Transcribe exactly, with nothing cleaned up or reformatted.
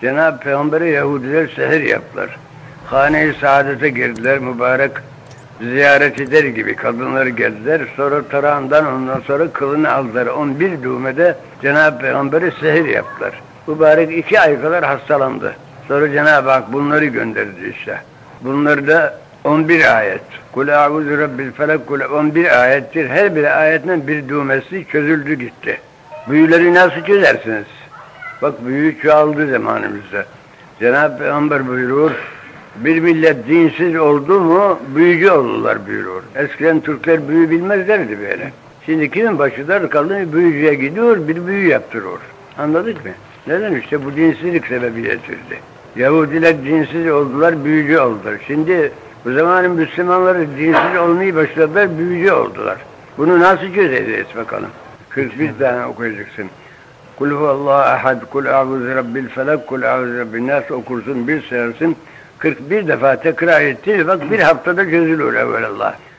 Cenab-ı Peygamber'e Yahudiler seher yaptılar. Hane-i Saadet'e girdiler, mübarek ziyaret eder gibi kadınlar geldiler. Sonra tarağından ondan sonra kılını aldılar. on bir düğmede Cenab-ı Peygamber'e seher yaptılar. Mübarek iki ay kadar hastalandı. Sonra Cenab-ı Hak bunları gönderdi işte. Bunlar da on bir ayet. Kul a'udhu rabbil felak, kul on bir ayettir. Her bir ayetin bir düğmesi çözüldü gitti. Büyüleri nasıl çözersiniz? Bak büyü çoğaldı zamanımızda. Cenab-ı Peygamber buyurur, bir millet dinsiz oldu mu büyücü olurlar buyurur. Eskiden Türkler büyü bilmezlerdi böyle. Şimdi kimin başı dar kaldı büyücüye gidiyor, bir büyü yaptırıyor. Anladık mı? Neden? İşte bu dinsizlik sebebi getirdi. Yahudiler dinsiz oldular, büyücü oldular. Şimdi bu zamanın Müslümanları dinsiz olmayı başladılar, büyücü oldular. Bunu nasıl çözeceğiz bakalım? kırk bir tane okuyacaksın. Kul huvallahu ahad, kul a'udhu rabbil felak, kul a'udhu rabbin nas okursun, bir sayarsın. kırk bir defa tekrar ettiğiniz bak bir haftada çözülür evvelallah.